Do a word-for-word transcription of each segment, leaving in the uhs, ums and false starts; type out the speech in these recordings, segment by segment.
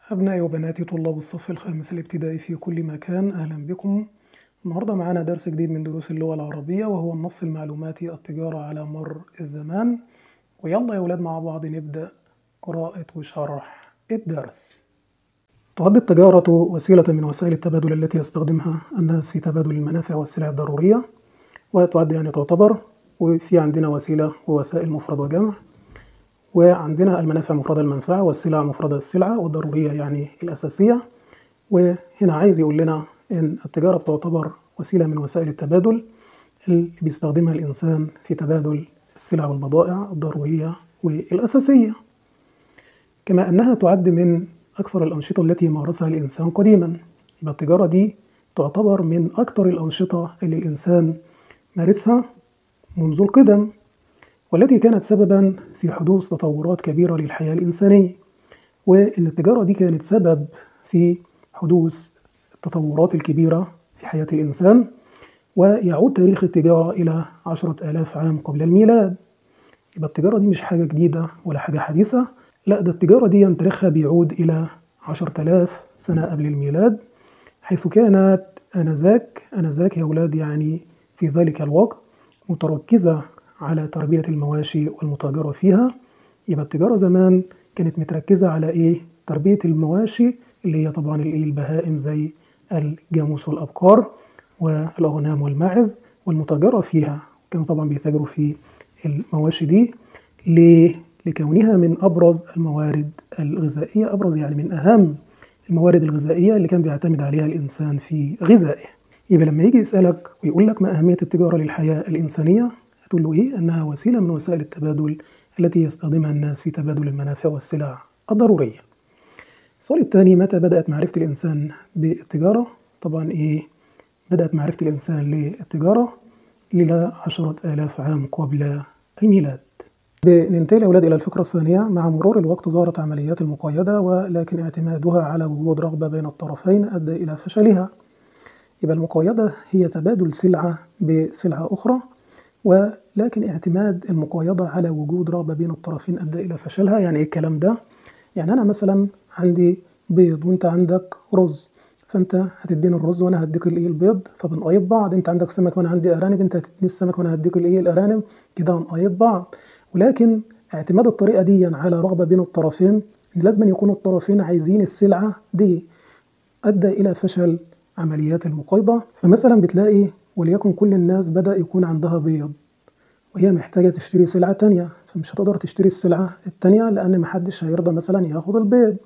أبنائي وبناتي طلاب الصف الخامس الابتدائي في كل مكان، أهلا بكم. النهاردة معانا درس جديد من دروس اللغة العربية، وهو النص المعلوماتي التجارة على مر الزمان. ويلا يا ولاد مع بعض نبدأ قراءة وشرح الدرس. تعد التجارة وسيلة من وسائل التبادل التي يستخدمها الناس في تبادل المنافع والسلع الضرورية، وتعد يعني تعتبر، وفي عندنا وسيلة ووسائل مفرد وجمع، وعندنا المنافع مفردة المنفعة والسلع مفردة السلعة والضرورية يعني الأساسية. وهنا عايز يقول لنا إن التجارة بتعتبر وسيلة من وسائل التبادل اللي بيستخدمها الإنسان في تبادل السلع والبضائع الضرورية والأساسية، كما أنها تعد من أكثر الأنشطة التي مارسها الإنسان قديما. يبقى التجارة دي تعتبر من أكثر الأنشطة اللي الإنسان مارسها منذ القدم، والتي كانت سببا في حدوث تطورات كبيرة للحياة الإنسانية، وإن التجارة دي كانت سبب في حدوث التطورات الكبيرة في حياة الإنسان. ويعود تاريخ التجارة إلى عشرة آلاف عام قبل الميلاد. يبقى التجارة دي مش حاجة جديدة ولا حاجة حديثة، لا، ده التجارة دي تاريخها بيعود إلى عشرة آلاف سنة قبل الميلاد، حيث كانت آنذاك آنذاك يا أولاد يعني في ذلك الوقت متركزة على تربية المواشي والمتاجرة فيها. يبقى التجارة زمان كانت متركزة على إيه؟ تربية المواشي اللي هي طبعا الإيه؟ البهائم زي الجاموس والأبقار والأغنام والماعز، والمتاجرة فيها كانوا طبعا بيتاجروا في المواشي دي. ليه؟ لكونها من أبرز الموارد الغذائية، أبرز يعني من أهم الموارد الغذائية اللي كان بيعتمد عليها الإنسان في غذائه. يبقى لما يجي يسألك ويقول لك ما أهمية التجارة للحياة الإنسانية، هتقول له إيه؟ أنها وسيلة من وسائل التبادل التي يستخدمها الناس في تبادل المنافع والسلع الضرورية. السؤال الثاني: متى بدأت معرفة الإنسان بالتجارة؟ طبعا إيه؟ بدأت معرفة الإنسان للتجارة إلى عشرة آلاف عام قبل الميلاد. بننتقل يا أولاد إلى الفكرة الثانية. مع مرور الوقت ظهرت عمليات المقايضة، ولكن اعتمادها على وجود رغبة بين الطرفين أدى إلى فشلها. يبقى المقايضة هي تبادل سلعة بسلعة أخرى، ولكن اعتماد المقايضة على وجود رغبة بين الطرفين أدى إلى فشلها. يعني إيه الكلام ده؟ يعني أنا مثلا عندي بيض وأنت عندك رز، فأنت هتديني الرز وأنا هديك الإيه؟ البيض، فبنقايض بعض. أنت عندك سمك وأنا عندي أرانب، أنت هتديني السمك وأنا هديك الإيه؟ الأرانب، كده هنقايض بعض. ولكن اعتماد الطريقة دي على رغبة بين الطرفين، إن لازم يكونوا الطرفين عايزين السلعة دي، أدى إلى فشل عمليات المقايضة. فمثلا بتلاقي وليكن كل الناس بدأ يكون عندها بيض، وهي محتاجة تشتري سلعة تانية، فمش هتقدر تشتري السلعة التانية لأن محدش هيرضى مثلا ياخد البيض.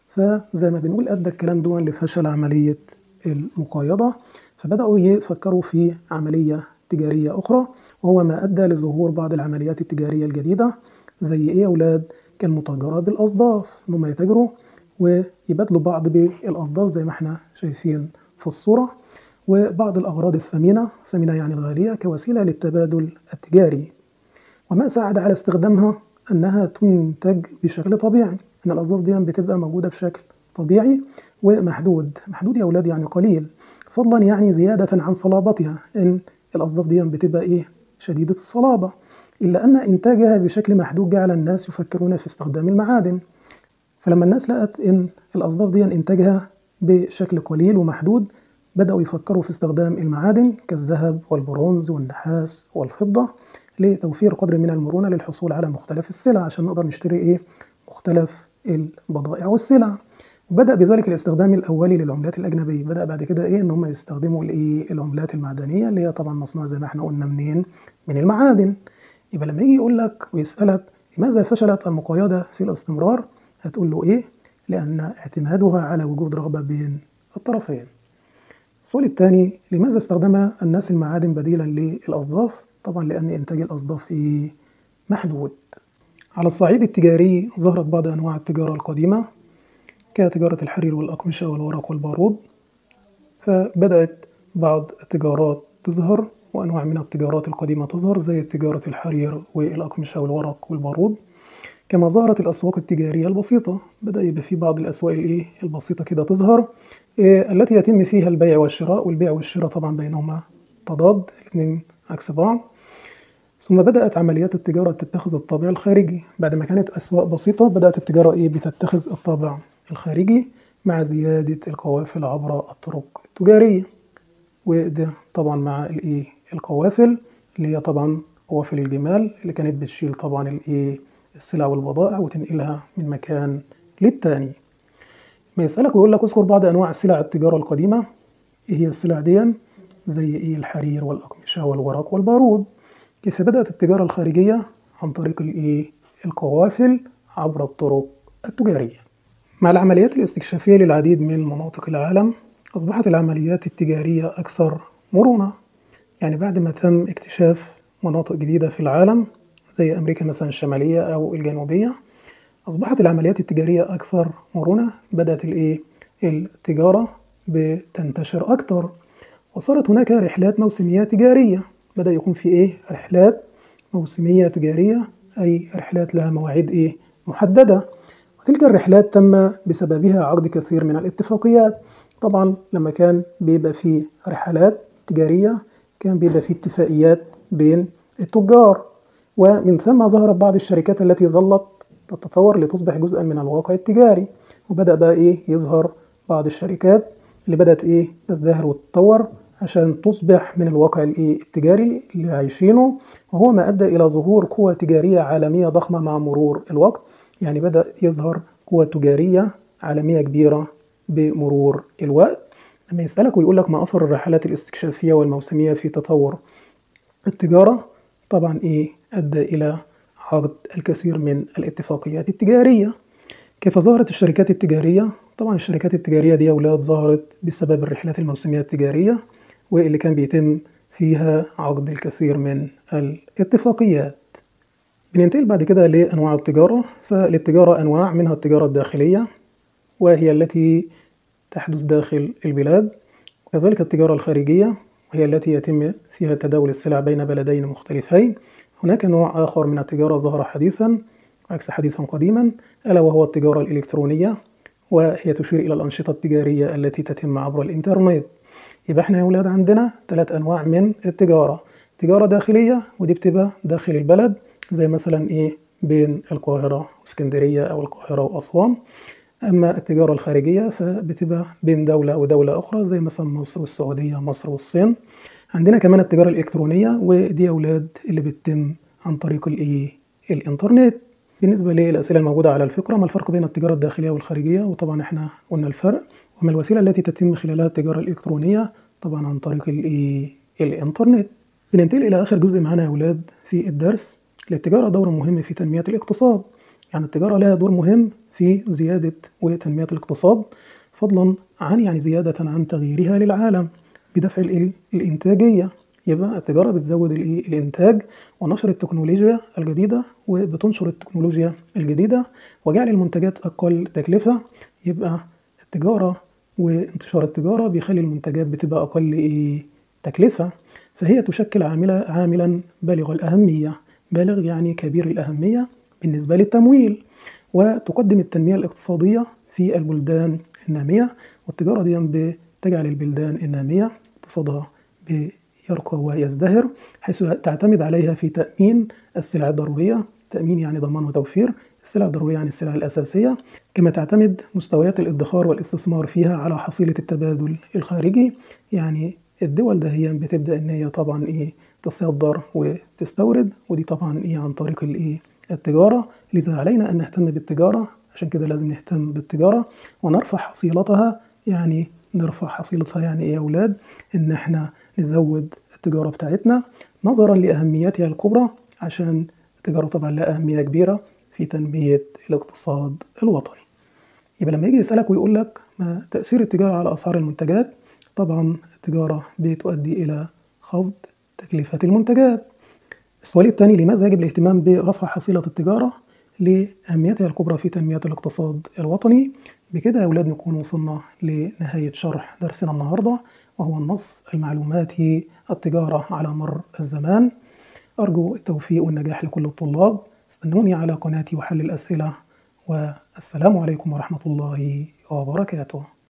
فزي ما بنقول أدى الكلام دون لفشل عملية المقايضة، فبدأوا يفكروا في عملية تجارية أخرى، وهو ما أدى لظهور بعض العمليات التجارية الجديدة. زي إيه يا أولاد؟ كالمتاجرة بالأصداف، إنهم يتاجروا ويبادلوا بعض بالأصداف زي ما احنا شايفين في الصورة، وبعض الأغراض الثمينة، ثمينة يعني الغالية، كوسيلة للتبادل التجاري. وما ساعد على استخدامها أنها تنتج بشكل طبيعي، أن الأصداف دي بتبقى موجودة بشكل طبيعي ومحدود. محدود يا أولاد يعني قليل، فضلا يعني زيادة عن صلابتها، إن الأصداف دي بتبقى إيه؟ شديدة الصلابة. إلا أن إنتاجها بشكل محدود جعل الناس يفكرون في استخدام المعادن. فلما الناس لقت إن الأصداف دي إنتاجها بشكل قليل ومحدود، بدأوا يفكروا في استخدام المعادن كالذهب والبرونز والنحاس والفضة لتوفير قدر من المرونة للحصول على مختلف السلع، عشان نقدر نشتري إيه؟ مختلف البضائع والسلع. وبدأ بذلك الاستخدام الأولي للعملات الأجنبية. بدأ بعد كده إيه؟ إن هم يستخدموا الإيه؟ العملات المعدنية، اللي هي طبعا مصنوعة زي ما إحنا قلنا منين؟ من المعادن. يبقى لما يجي يقول لك ويسألك لماذا فشلت المقايضة في الاستمرار، هتقول له إيه؟ لأن اعتمادها على وجود رغبة بين الطرفين. السؤال الثاني: لماذا استخدم الناس المعادن بديلا للأصداف؟ طبعا لأن إنتاج الأصداف محدود. على الصعيد التجاري ظهرت بعض أنواع التجارة القديمة كتجارة الحرير والأقمشة والورق والبارود، فبدأت بعض التجارات تظهر وأنواع من التجارات القديمة تظهر زي تجارة الحرير والأقمشة والورق والبارود. كما ظهرت الأسواق التجارية البسيطة، بدأ يبقى في بعض الأسواق الإيه؟ البسيطة كده تظهر، إيه؟ التي يتم فيها البيع والشراء، والبيع والشراء طبعا بينهما تضاد، الاثنين عكس بعض. ثم بدأت عمليات التجارة تتخذ الطابع الخارجي. بعد ما كانت أسواق بسيطة بدأت التجارة إيه؟ بتتخذ الطابع الخارجي مع زيادة القوافل عبر الطرق التجارية. وده طبعا مع الايه القوافل اللي هي طبعا قوافل الجمال اللي كانت بتشيل طبعا الايه السلع والبضائع وتنقلها من مكان للتاني. ما يسألك ويقول لك اذكر بعض انواع السلع التجارة القديمة. ايه هي السلع دي؟ زي ايه الحرير والاقمشة والورق والبارود. كيف بدأت التجارة الخارجية؟ عن طريق الايه القوافل عبر الطرق التجارية. مع العمليات الاستكشافية للعديد من مناطق العالم أصبحت العمليات التجارية أكثر مرونة. يعني بعد ما تم اكتشاف مناطق جديدة في العالم زي أمريكا مثلا الشمالية أو الجنوبية، أصبحت العمليات التجارية أكثر مرونة. بدأت الإيه؟ التجارة بتنتشر أكثر، وصارت هناك رحلات موسمية تجارية. بدأ يكون في إيه؟ رحلات موسمية تجارية، أي رحلات لها مواعيد إيه؟ محددة. وتلك الرحلات تم بسببها عقد كثير من الاتفاقيات. طبعا لما كان بيبقى في رحلات تجارية كان بيبقى في اتفاقيات بين التجار، ومن ثم ظهرت بعض الشركات التي ظلت تتطور لتصبح جزءا من الواقع التجاري. وبدأ بقى إيه يظهر بعض الشركات اللي بدأت إيه تزدهر وتتطور عشان تصبح من الواقع الإيه التجاري اللي عايشينه، وهو ما أدى إلى ظهور قوة تجارية عالمية ضخمة مع مرور الوقت. يعني بدأ يظهر قوة تجارية عالمية كبيرة بمرور الوقت. لما يسألك ويقول لك ما أثر الرحلات الاستكشافية والموسمية في تطور التجارة، طبعا إيه أدى إلى عقد الكثير من الاتفاقيات التجارية. كيف ظهرت الشركات التجارية؟ طبعا الشركات التجارية دي أولاد ظهرت بسبب الرحلات الموسمية التجارية، واللي كان بيتم فيها عقد الكثير من الاتفاقيات. بننتقل بعد كده لأنواع التجارة. فالتجارة أنواع، منها التجارة الداخلية وهي التي تحدث داخل البلاد، وكذلك التجارة الخارجية وهي التي يتم فيها تداول السلع بين بلدين مختلفين. هناك نوع آخر من التجارة ظهر حديثا عكس حديثا قديما، ألا وهو التجارة الإلكترونية، وهي تشير إلى الأنشطة التجارية التي تتم عبر الإنترنت. يبقى احنا يا أولاد عندنا ثلاث أنواع من التجارة. تجارة داخلية ودي بتبقى داخل البلد زي مثلا إيه بين القاهرة واسكندرية أو القاهرة وأسوان. أما التجارة الخارجية فبتبقى بين دولة ودولة أخرى زي مثلا مصر والسعودية، مصر والصين. عندنا كمان التجارة الإلكترونية ودي أولاد اللي بتتم عن طريق الإيه الإنترنت. بالنسبة للأسئلة الموجودة على الفقرة، ما الفرق بين التجارة الداخلية والخارجية؟ وطبعا احنا قلنا الفرق. وما الوسيلة التي تتم خلالها التجارة الإلكترونية؟ طبعا عن طريق الإيه الإنترنت. بننتقل إلى آخر جزء معنا يا أولاد في الدرس. للتجارة دور مهم في تنمية الاقتصاد. يعني التجارة لها دور مهم في زيادة وتنمية الاقتصاد، فضلا عن يعني زيادة عن تغييرها للعالم بدفع الإنتاجية. يبقى التجارة بتزود الإنتاج ونشر التكنولوجيا الجديدة، وبتنشر التكنولوجيا الجديدة وجعل المنتجات أقل تكلفة. يبقى التجارة وانتشار التجارة بيخلي المنتجات بتبقى أقل إيه تكلفة، فهي تشكل عاملة عاملا بالغ الأهمية. بالغ يعني كبير الأهمية بالنسبة للتمويل، وتقدم التنمية الاقتصادية في البلدان النامية. والتجارة دي بتجعل البلدان النامية اقتصادها بيرقى ويزدهر، حيث تعتمد عليها في تأمين السلع الضرورية. تأمين يعني ضمان وتوفير السلع الضرورية عن السلع الأساسية، كما تعتمد مستويات الادخار والاستثمار فيها على حصيلة التبادل الخارجي. يعني الدول ده هي بتبدأ إن هي طبعا إيه تصدر وتستورد، ودي طبعا إيه عن طريق الإيه التجارة. لذا علينا أن نهتم بالتجارة، عشان كده لازم نهتم بالتجارة ونرفع حصيلتها. يعني نرفع حصيلتها يعني إيه يا أولاد؟ إن إحنا نزود التجارة بتاعتنا نظرا لأهميتها الكبرى، عشان التجارة طبعا لها أهمية كبيرة في تنمية الاقتصاد الوطني. يبقى لما يجي يسألك ويقول لك ما تأثير التجارة على أسعار المنتجات؟ طبعا التجارة بتؤدي إلى خفض تكلفة المنتجات. السؤال الثاني، لماذا يجب الاهتمام برفع حصيلة التجارة؟ لأهميتها الكبرى في تنمية الاقتصاد الوطني. بكده يا أولاد نكون وصلنا لنهاية شرح درسنا النهاردة، وهو النص المعلوماتي التجارة على مر الزمان. أرجو التوفيق والنجاح لكل الطلاب. استنوني على قناتي وحل الأسئلة، والسلام عليكم ورحمة الله وبركاته.